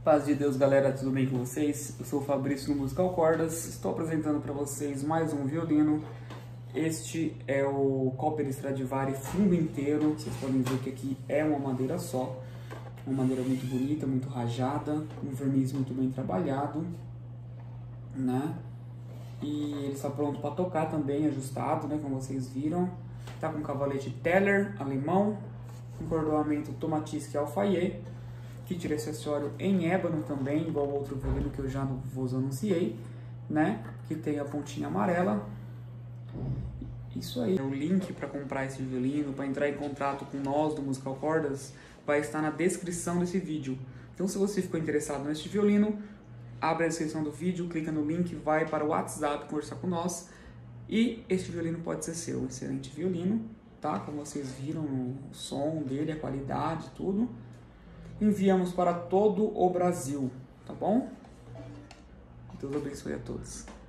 Paz de Deus, galera, tudo bem com vocês? Eu sou o Fabrício no Musical Cordas, estou apresentando para vocês mais um violino. Este é o Cooper Stradivari fundo inteiro, vocês podem ver que aqui é uma madeira só, uma madeira muito bonita, muito rajada, um verniz muito bem trabalhado, né? E ele está pronto para tocar também, ajustado, né, como vocês viram. Tá com cavalete Teller alemão, com cordoamento Tomatisky Alfaier, kit de acessório em ébano também, igual ao outro violino que eu já vos anunciei, né? Que tem a pontinha amarela. Isso aí. O link para comprar esse violino, para entrar em contato com nós do Musical Cordas, vai estar na descrição desse vídeo. Então, se você ficou interessado neste violino, abre a descrição do vídeo, clica no link, vai para o WhatsApp conversar com nós. E este violino pode ser seu. Um excelente violino, tá? Como vocês viram, o som dele, a qualidade, tudo. Enviamos para todo o Brasil, tá bom? Deus abençoe a todos.